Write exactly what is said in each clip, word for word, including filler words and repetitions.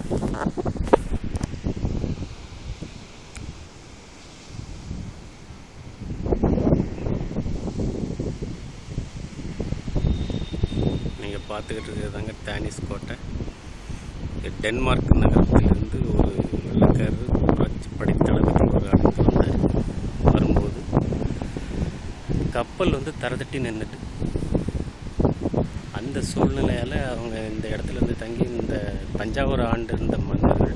நீங்கள் பார்த்துக்கிட்டு இருக்கிறதாங்க தானிஸ் கோட்டை. டென்மார்க் நகரத்திலிருந்து ஒரு வெள்ளக்காரர் புரட்சி படைத்தளபதி ஒரு அடைந்து வந்தார். வரும்போது கப்பல் வந்து தரதட்டி நின்றுட்டு, அந்த சூழ்நிலையால் அவங்க இந்த இடத்துல இருந்து தங்கி இந்த தஞ்சாவூர் ஆண்டு இருந்த மன்னர்கள்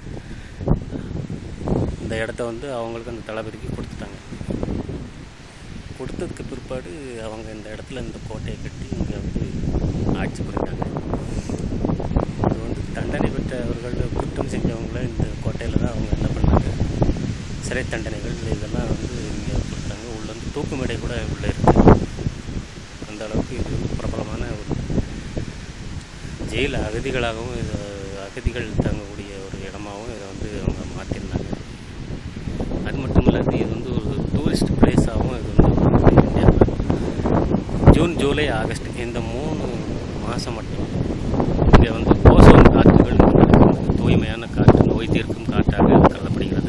இந்த இடத்த வந்து அவங்களுக்கு அந்த தளபதிக்கு கொடுத்துட்டாங்க. கொடுத்ததுக்கு பிற்பாடு அவங்க இந்த இடத்துல இந்த கோட்டையை கட்டி இங்கே வந்து ஆட்சி புரிஞ்சாங்க. இது வந்து தண்டனை பெற்றவர்கள், குற்றம் செஞ்சவங்கள இந்த கோட்டையில் தான் அவங்க என்ன பண்ணாங்க, சிறை தண்டனைகள் இதெல்லாம் வந்து இங்கே கொடுத்தாங்க. உள்ள வந்து தூக்கு மேடை கூட உள்ளே இருக்குது. அந்த அளவுக்கு இது வந்து பிரபலமான ஒரு ஜெயில் அகதிகளாகவும் இது அகதிகள் தங்கக்கூடிய ஒரு இடமாகவும் இதை வந்து அவங்க மாற்றிருந்தாங்க. அது மட்டும் இல்லாது இது வந்து ஒரு டூரிஸ்ட் பிளேஸாகவும் இது வந்து இந்தியாவில் ஜூன் ஜூலை ஆகஸ்ட் இந்த மூணு மாதம் மட்டும் இங்கே வந்து ஓசோன் காற்றுகள் தூய்மையான காற்று, நோய் தீர்க்கும் காற்றாக கருதப்படுகிறது.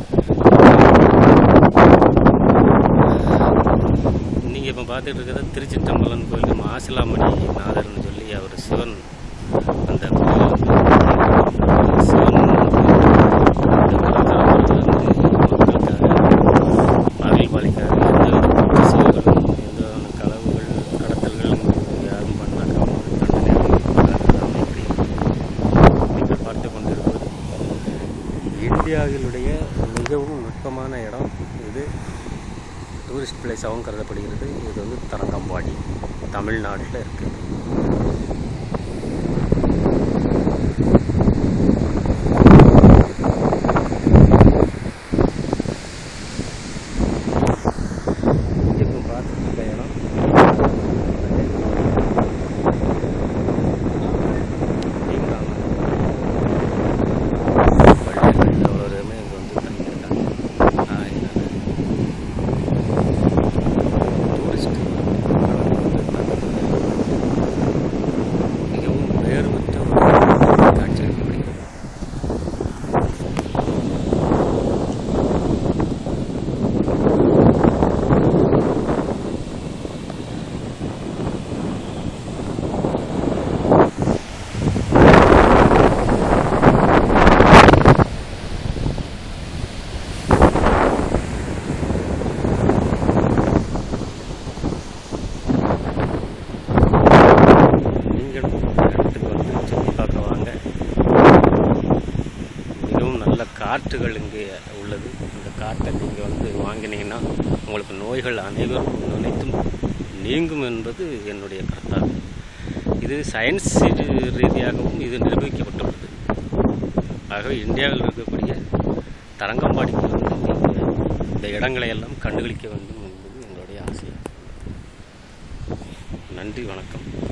நீங்கள் இப்போ பார்த்துட்டு இருக்கிறது திருச்சிற்றம்பலம் கோயில் மாசிலாமணி நாதர்னு சொல்லி அவர் சிவன், அந்த கோயில் சிவன் மக்களுக்காக பாலிக்காக எந்த சிசுகள், எந்த களவுகள் கடத்தல்கள் யாரும் பண்ணாக்க தண்டனை இப்படி நீங்கள் பார்த்து கொண்டிருப்பது இந்தியாவிலுடைய மிகவும் நுட்பமான இடம். இது டூரிஸ்ட் பிளேஸாகவும் கருதப்படுகிறது. இது வந்து தரங்கம்பாடி, தமிழ்நாட்டில் இருக்குது. இப்போ பார்த்துருக்க இடம் எவ்வளோருமே இங்கே வந்து தங்கியிருக்காங்க. டூரிஸ்ட் மிகவும் வேறுபட்ட ஒரு காட்சி அளிக்கப்படுகிறது. காற்றுகள் இங்கே உள்ளது. இந்த காற்றை நீங்கள் வந்து வாங்கினீங்கன்னா உங்களுக்கு நோய்கள் அனைவரும் அனைத்தும் நீங்கும் என்பது என்னுடைய கருத்தாகும். இது சயின்ஸ் ரீதியாகவும் இது நிரூபிக்கப்பட்டுள்ளது. ஆகவே இந்தியாவில் இருக்கக்கூடிய தரங்கம்பாடிக்கு வந்து நீங்கள் இந்த இடங்களை எல்லாம் கண்டுகளிக்க வேண்டும் என்பது என்னுடைய ஆசையாகும். நன்றி, வணக்கம்.